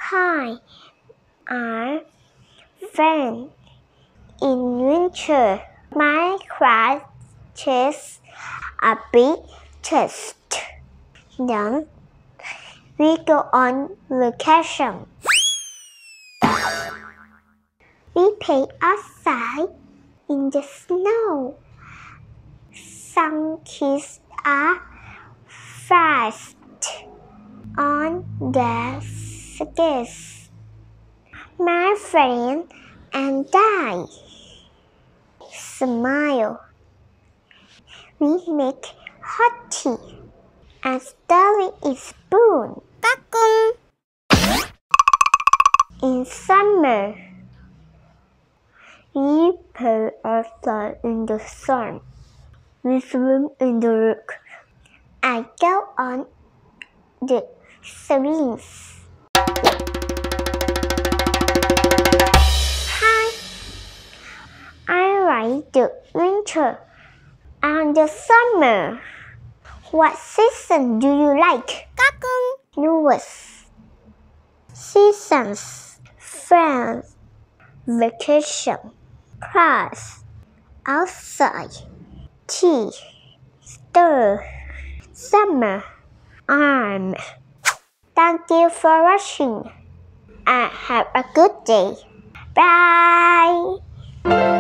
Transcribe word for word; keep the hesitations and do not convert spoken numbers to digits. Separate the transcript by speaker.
Speaker 1: Hi, I'm Van. In winter, my class tests a big test. Then we go on vacation. We play outside in the snow. Some kids are fast on the skates. My friend and I smile. We make hot tea and stir in spoon. In summer, we play outside in the sun. We swim in the lake. I go on the swings. Hi, I like the winter and the summer. What season do you like? Yours. Seasons, friends, vacation, class, outside, tea, stir, summer, arm. Thank you for watching and have a good day. Bye.